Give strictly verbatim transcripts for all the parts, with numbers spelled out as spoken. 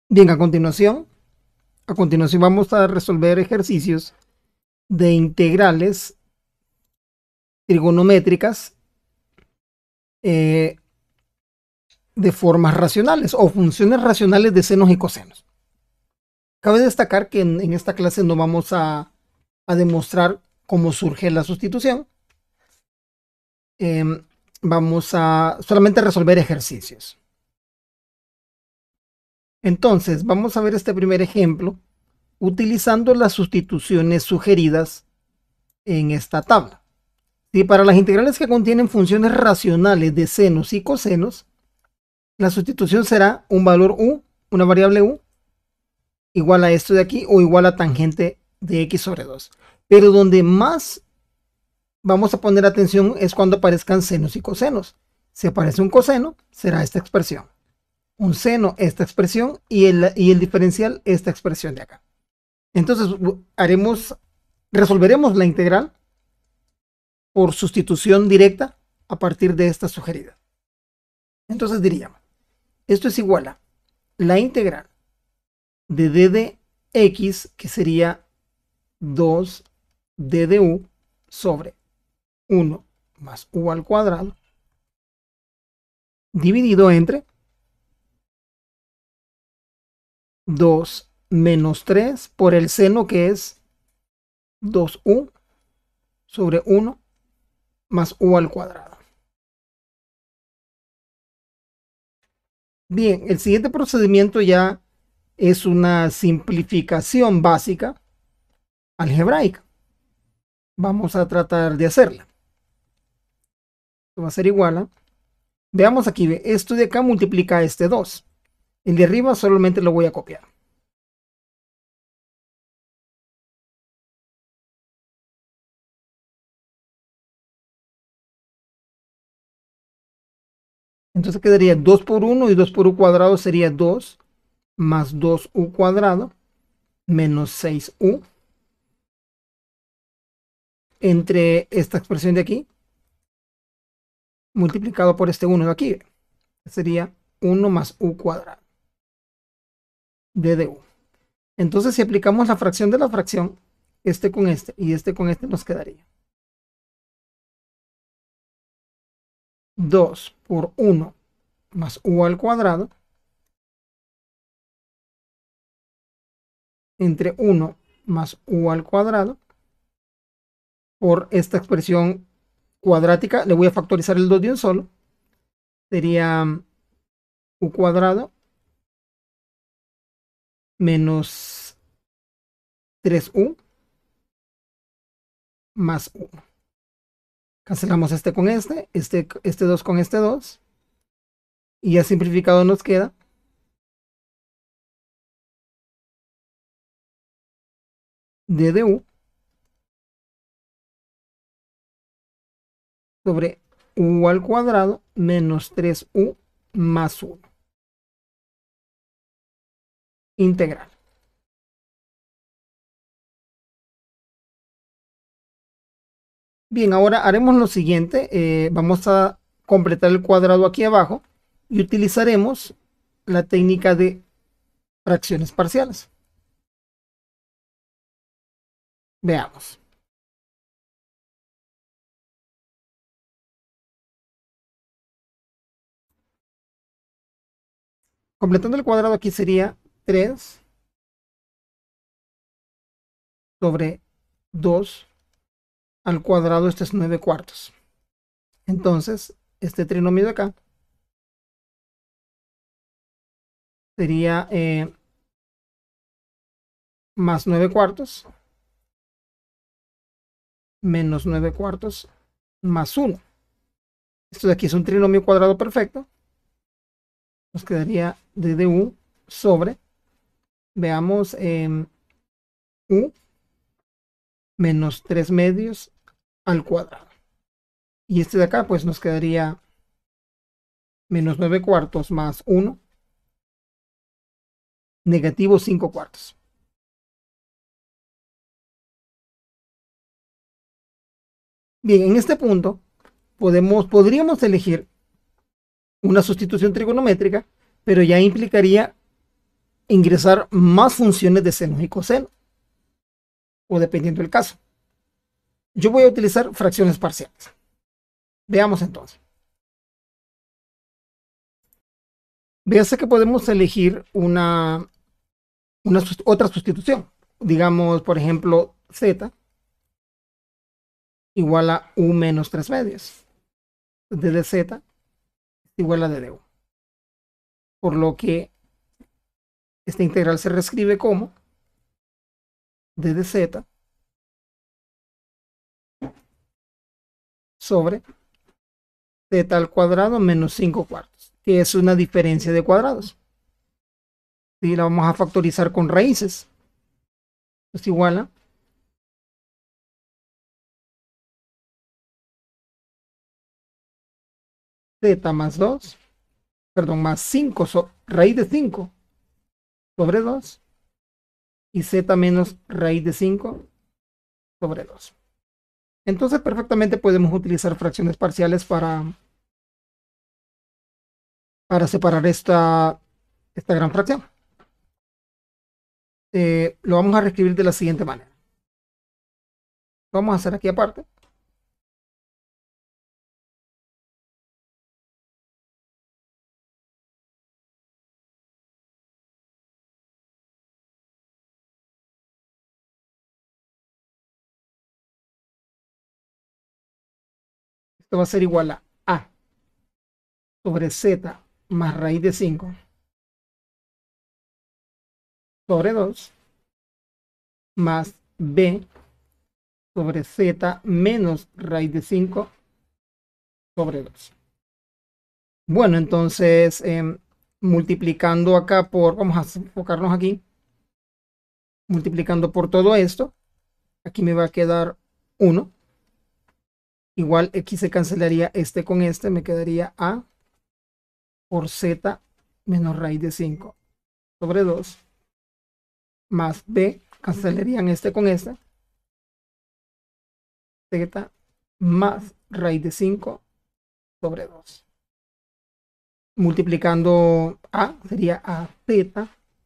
Bien, a continuación, a continuación vamos a resolver ejercicios de integrales trigonométricas eh, de formas racionales o funciones racionales de senos y cosenos. Cabe destacar que en, en esta clase no vamos a, a demostrar cómo surge la sustitución. Eh, vamos a solamente resolver ejercicios. Entonces, vamos a ver este primer ejemplo utilizando las sustituciones sugeridas en esta tabla. Si para las integrales que contienen funciones racionales de senos y cosenos, la sustitución será un valor u, una variable u, igual a esto de aquí o igual a tangente de x sobre dos. Pero donde más vamos a poner atención es cuando aparezcan senos y cosenos. Si aparece un coseno, será esta expresión. Un seno, esta expresión, y el, y el diferencial, esta expresión de acá. Entonces, haremos, resolveremos la integral por sustitución directa a partir de esta sugerida. Entonces diríamos, esto es igual a la integral de d de x, que sería dos d de u sobre uno más u al cuadrado, dividido entre dos menos tres por el seno, que es dos u sobre uno más u al cuadrado. Bien, el siguiente procedimiento ya es una simplificación básica algebraica. Vamos a tratar de hacerla. Esto va a ser igual a... Veamos aquí, esto de acá multiplica a este dos. El de arriba solamente lo voy a copiar. Entonces quedaría dos por uno y dos por u cuadrado sería dos más dos u cuadrado menos seis u entre esta expresión de aquí multiplicado por este uno de aquí. Sería uno más u cuadrado d de u. Entonces, si aplicamos la fracción de la fracción, este con este y este con este, nos quedaría dos por uno más u al cuadrado entre uno más u al cuadrado por esta expresión cuadrática. Le voy a factorizar el dos de un solo. Sería u cuadrado menos tres u más uno. Cancelamos este con este, este, este dos con este dos. Y ya simplificado nos queda d de u sobre u al cuadrado menos tres u más uno. Integral. Bien, ahora haremos lo siguiente. Eh, vamos a completar el cuadrado aquí abajo y utilizaremos la técnica de fracciones parciales. Veamos. Completando el cuadrado aquí sería tres sobre dos al cuadrado, este es nueve cuartos. Entonces, este trinomio de acá sería eh, más nueve cuartos menos nueve cuartos más uno. Esto de aquí es un trinomio cuadrado perfecto. Nos quedaría d de u sobre, veamos, eh, u menos tres medios al cuadrado. Y este de acá pues nos quedaría menos nueve cuartos más uno, negativo cinco cuartos. Bien, en este punto podemos, podríamos elegir una sustitución trigonométrica, pero ya implicaría ingresar más funciones de seno y coseno, o dependiendo del caso. Yo voy a utilizar fracciones parciales. Veamos entonces. Véase que podemos elegir una, una otra sustitución. Digamos, por ejemplo, z igual a u menos tres medios. D de z es igual a d de u. Por lo que esta integral se reescribe como d de z sobre z al cuadrado menos cinco cuartos, que es una diferencia de cuadrados. Y la vamos a factorizar con raíces. Es igual a z más dos, perdón, más cinco, so, raíz de cinco sobre dos, y z menos raíz de cinco sobre dos. Entonces perfectamente podemos utilizar fracciones parciales para, para separar esta, esta gran fracción. Eh, lo vamos a reescribir de la siguiente manera. Lo vamos a hacer aquí aparte. Esto va a ser igual a a sobre z más raíz de cinco sobre dos más b sobre z menos raíz de cinco sobre dos. Bueno, entonces eh, multiplicando acá por, vamos a enfocarnos aquí, multiplicando por todo esto, aquí me va a quedar uno. Igual aquí se cancelaría este con este, me quedaría a por z menos raíz de cinco sobre dos más b, cancelarían este con este, z más raíz de cinco sobre dos. Multiplicando a sería a z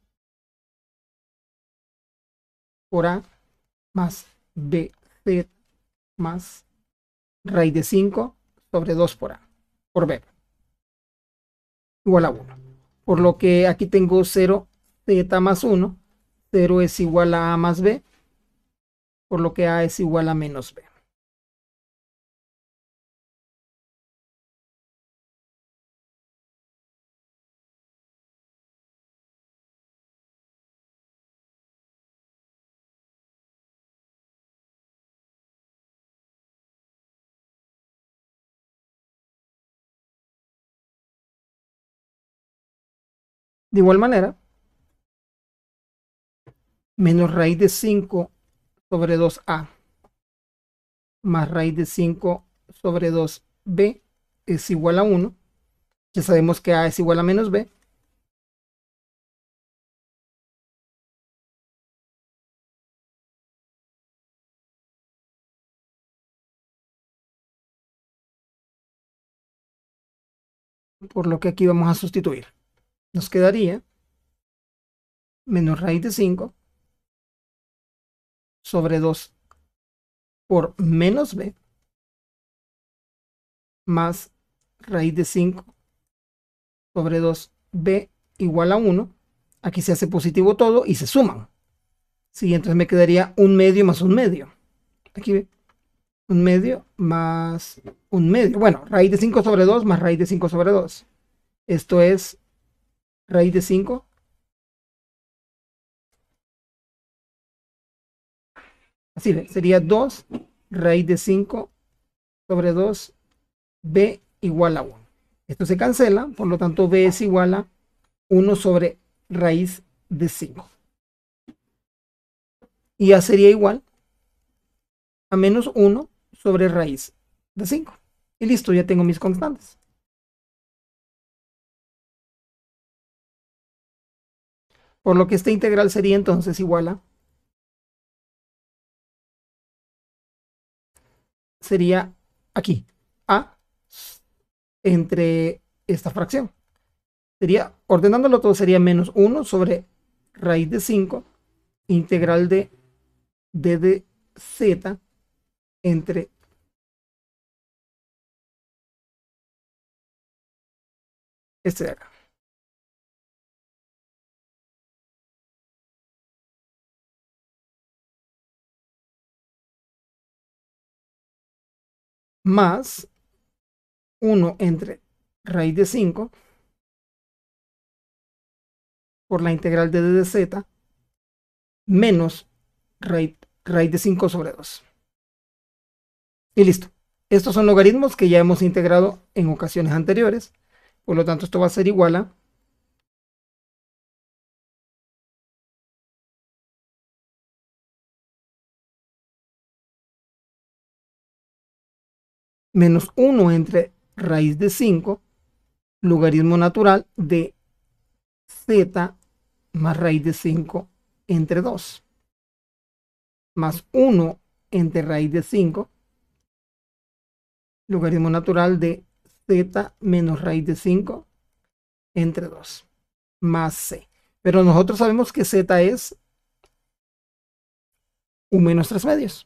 por a más b z más raíz de cinco sobre dos por a por b igual a uno. Por lo que aquí tengo cero, z más uno, cero es igual a a más b, por lo que a es igual a menos b. De igual manera, menos raíz de cinco sobre dos a más raíz de cinco sobre dos b es igual a uno. Ya sabemos que a es igual a menos b. Por lo que aquí vamos a sustituir. Nos quedaría menos raíz de cinco sobre dos por menos b más raíz de cinco sobre dos b igual a uno. Aquí se hace positivo todo y se suman. Sí, entonces me quedaría un medio más un medio. Aquí ve, un medio más un medio. Bueno, raíz de cinco sobre dos más raíz de cinco sobre dos. Esto es raíz de cinco así ve, sería dos raíz de cinco sobre dos b igual a uno. Esto se cancela, por lo tanto b es igual a uno sobre raíz de cinco. Y ya sería igual a menos uno sobre raíz de cinco. Y listo, ya tengo mis constantes. Por lo que esta integral sería entonces igual a, sería aquí, a entre esta fracción. Sería, ordenándolo todo, sería menos uno sobre raíz de cinco integral de d de z entre este de acá. Más uno entre raíz de cinco por la integral de d de z menos raíz, raíz de cinco sobre dos. Y listo. Estos son logaritmos que ya hemos integrado en ocasiones anteriores. Por lo tanto, esto va a ser igual a menos uno entre raíz de cinco, logaritmo natural de z más raíz de cinco entre dos, más uno entre raíz de cinco, logaritmo natural de z menos raíz de cinco entre dos, más c. Pero nosotros sabemos que z es un menos tres medios.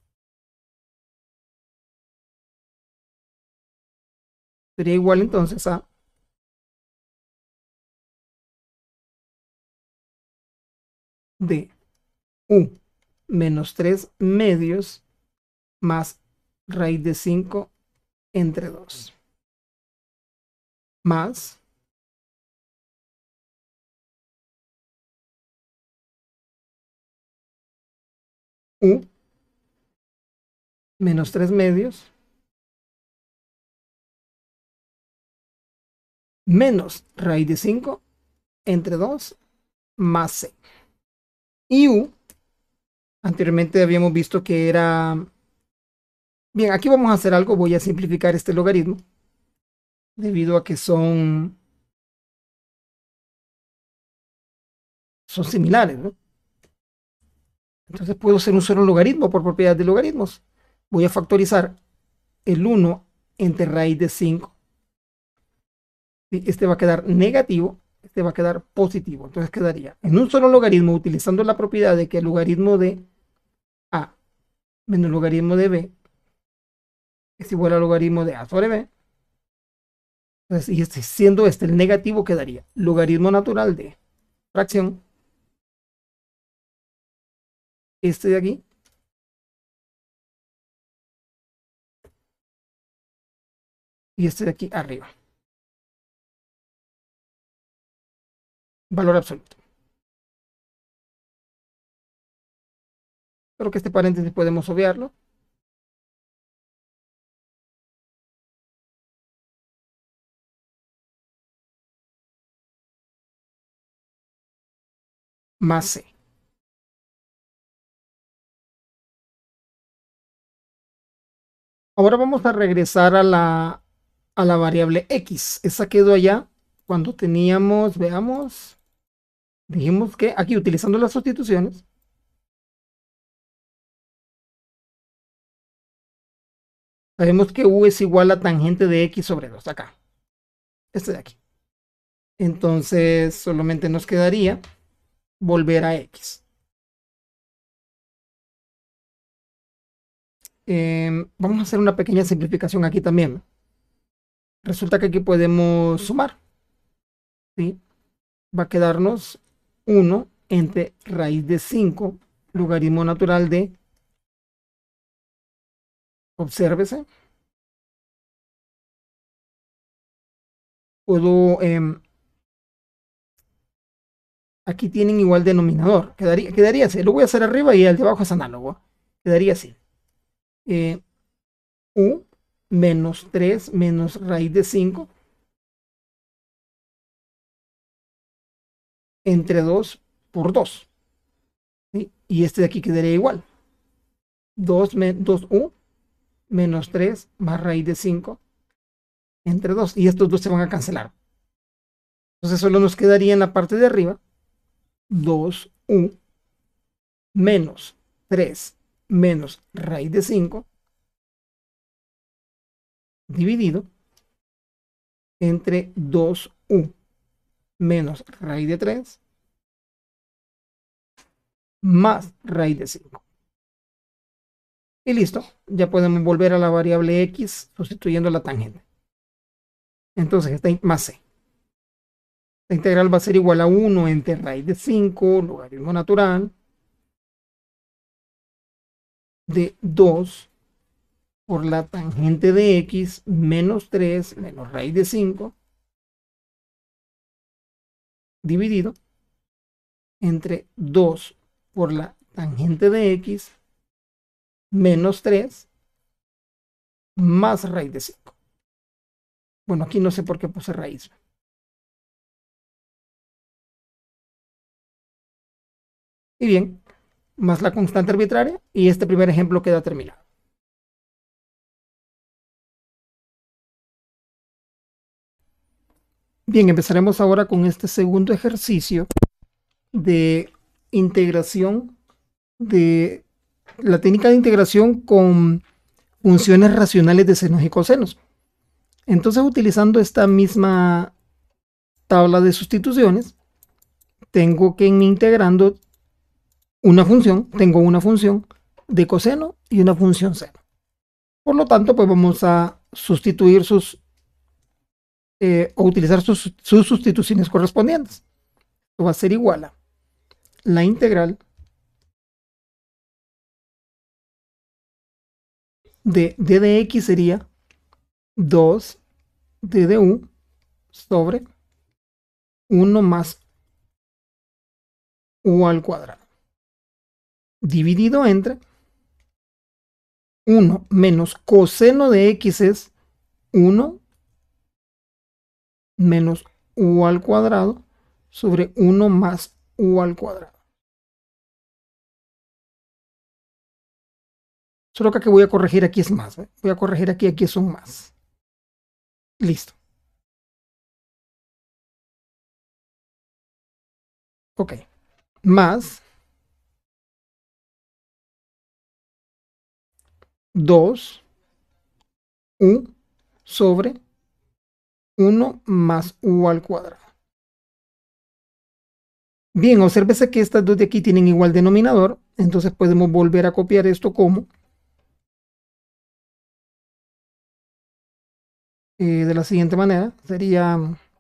Sería igual entonces a de u menos tres medios más raíz de cinco entre dos, más u menos tres medios menos raíz de cinco entre dos más c. Y u, anteriormente habíamos visto que era... Bien, aquí vamos a hacer algo, voy a simplificar este logaritmo, debido a que son, son similares, ¿no? Entonces puedo hacer un solo logaritmo por propiedad de logaritmos. Voy a factorizar el uno entre raíz de cinco. Este va a quedar negativo, este va a quedar positivo. Entonces quedaría en un solo logaritmo, utilizando la propiedad de que el logaritmo de a menos el logaritmo de b es igual al logaritmo de a sobre b. Entonces, y este, siendo este el negativo, quedaría logaritmo natural de fracción, este de aquí, y este de aquí arriba. Valor absoluto. Pero que este paréntesis podemos obviarlo. Más c. Ahora vamos a regresar a la, a la variable x. Esa quedó allá cuando teníamos, veamos, dijimos que aquí utilizando las sustituciones, sabemos que u es igual a tangente de x sobre dos, acá. Este de aquí. Entonces solamente nos quedaría volver a x. Eh, vamos a hacer una pequeña simplificación aquí también. Resulta que aquí podemos sumar, ¿sí? Va a quedarnos uno entre raíz de cinco, logaritmo natural de, obsérvese, puedo, eh, aquí tienen igual denominador, quedaría, quedaría así, lo voy a hacer arriba y el de abajo es análogo, quedaría así, eh, u menos tres menos raíz de cinco entre dos por dos, ¿sí? Y este de aquí quedaría igual, dos, dos u menos tres más raíz de cinco entre dos, y estos dos se van a cancelar. Entonces solo nos quedaría en la parte de arriba dos u menos tres menos raíz de cinco dividido entre dos u menos raíz de tres más raíz de cinco. Y listo, ya podemos volver a la variable x sustituyendo la tangente. Entonces, esta más c. La integral va a ser igual a uno entre raíz de cinco, logaritmo natural, de dos por la tangente de x menos tres menos raíz de cinco, dividido entre dos por la tangente de x menos tres más raíz de cinco. Bueno, aquí no sé por qué puse raíz. Y bien, más la constante arbitraria, y este primer ejemplo queda terminado. Bien, empezaremos ahora con este segundo ejercicio de integración, de la técnica de integración con funciones racionales de senos y cosenos. Entonces, utilizando esta misma tabla de sustituciones, tengo que en mi integrando una función, tengo una función de coseno y una función seno. Por lo tanto, pues vamos a sustituir sus, eh, o utilizar sus, sus sustituciones correspondientes. Esto va a ser igual a la integral de d de x sería dos d de u sobre uno más u al cuadrado, dividido entre uno menos coseno de x es uno menos u al cuadrado sobre uno más u al cuadrado. Solo que aquí voy a corregir, aquí es más. ¿eh? Voy a corregir aquí, aquí son más. Listo. Ok. Más dos u sobre uno más u al cuadrado. Bien, obsérvese que estas dos de aquí tienen igual denominador, entonces podemos volver a copiar esto como eh, de la siguiente manera. Sería,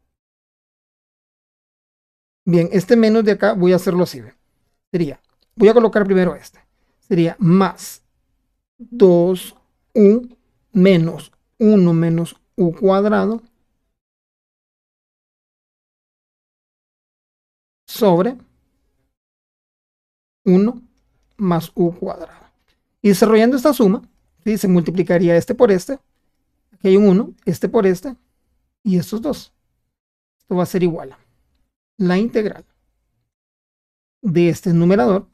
bien, este menos de acá voy a hacerlo así. ¿ve? Sería, voy a colocar primero este. Sería más dos u menos uno menos u cuadrado sobre uno más u cuadrado. Y desarrollando esta suma, ¿sí? Se multiplicaría este por este. Aquí hay un uno, este por este, y estos dos. Esto va a ser igual a la integral de este numerador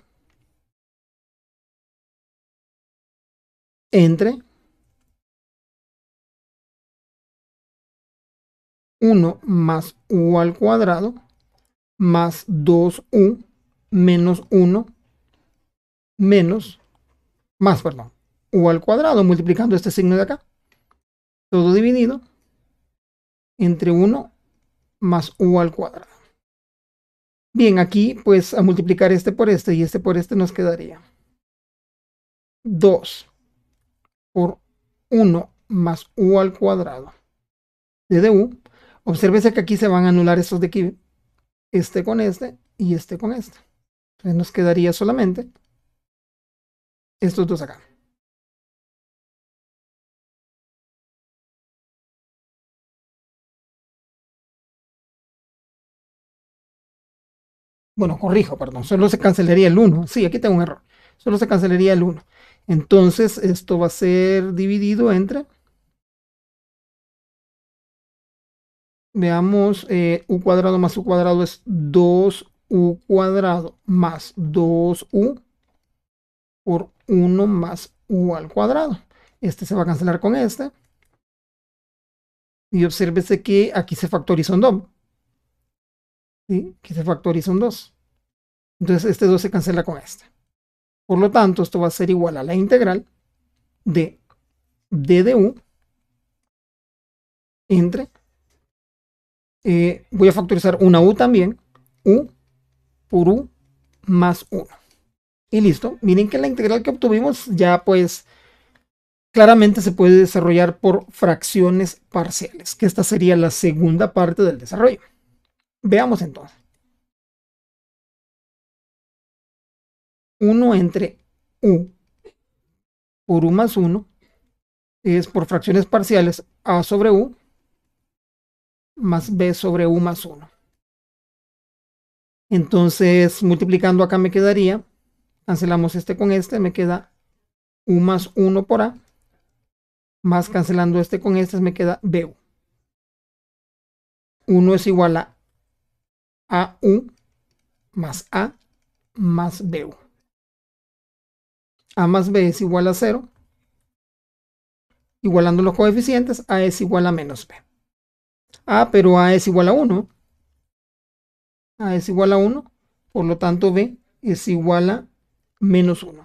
entre uno más u al cuadrado más dos u menos uno menos, más, perdón, u al cuadrado, multiplicando este signo de acá. Todo dividido entre uno más u al cuadrado. Bien, aquí pues a multiplicar este por este y este por este nos quedaría dos por uno más u al cuadrado de du. Obsérvese que aquí se van a anular estos de aquí, este con este y este con este. Entonces nos quedaría solamente estos dos acá. Bueno, corrijo, perdón, solo se cancelaría el uno. Sí, aquí tengo un error. Solo se cancelaría el uno. Entonces esto va a ser dividido entre, veamos, eh, u cuadrado más u cuadrado es dos u cuadrado más dos u por uno más u al cuadrado. Este se va a cancelar con este. Y obsérvese que aquí se factoriza un dos. ¿Sí? Aquí se factoriza un dos. Entonces este dos se cancela con este. Por lo tanto, esto va a ser igual a la integral de d de u entre, eh, voy a factorizar una u también, u por u más uno. Y listo. Miren que la integral que obtuvimos ya pues claramente se puede desarrollar por fracciones parciales, que esta sería la segunda parte del desarrollo. Veamos entonces. uno entre u por u más uno es por fracciones parciales a sobre u más b sobre u más uno. Entonces, multiplicando acá me quedaría, cancelamos este con este, me queda u más uno por a, más cancelando este con este me queda bu. uno es igual a au más a más bu. A más b es igual a cero. Igualando los coeficientes, a es igual a menos b. Ah, pero a es igual a uno. A es igual a uno. Por lo tanto, b es igual a menos uno.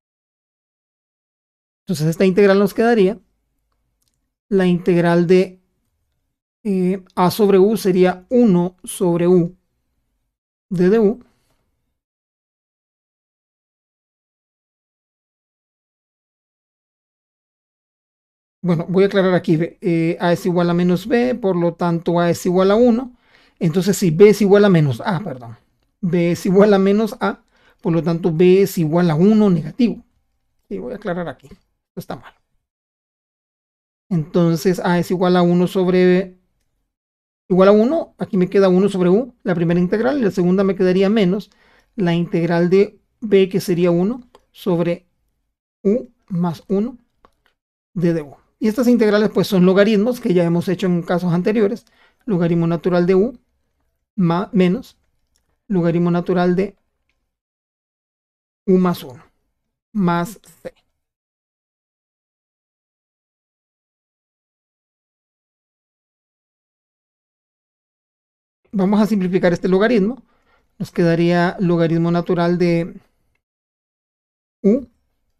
Entonces, esta integral nos quedaría. La integral de eh, a sobre u sería uno sobre u de du. Bueno, voy a aclarar aquí, eh, a es igual a menos b, por lo tanto a es igual a uno. Entonces si b es igual a menos a, perdón, b es igual a menos a, por lo tanto b es igual a uno negativo. Y voy a aclarar aquí, esto está mal. Entonces a es igual a uno sobre, igual a uno, aquí me queda uno sobre u, la primera integral, y la segunda me quedaría menos la integral de b, que sería uno sobre u más uno de du. Y estas integrales pues son logaritmos que ya hemos hecho en casos anteriores. Logaritmo natural de u más, menos logaritmo natural de u más uno más c. Vamos a simplificar este logaritmo. Nos quedaría logaritmo natural de u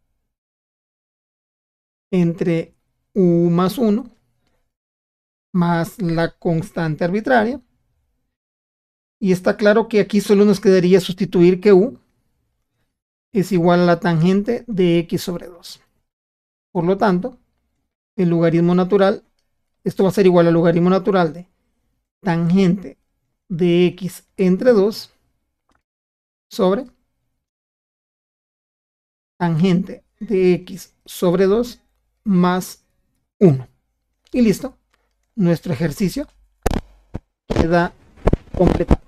entre u más uno más la constante arbitraria. Y está claro que aquí solo nos quedaría sustituir que u es igual a la tangente de x sobre dos. Por lo tanto, el logaritmo natural, esto va a ser igual al logaritmo natural de tangente de x entre dos sobre tangente de x sobre dos más uno. Y listo, nuestro ejercicio queda completado.